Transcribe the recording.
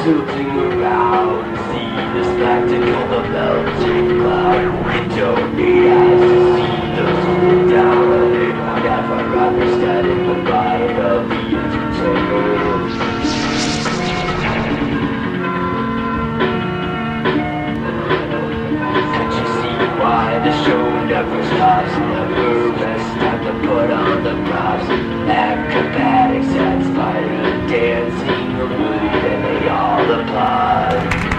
tilting around, see the spectacle, the melting cloud. You don't need eyes to see those cool down, but they don't ever understand the mind of the entertainer. Can't you see why the show never stops, never rests? Time to put on the props, acrobatics and spider dancing, and they all applaud.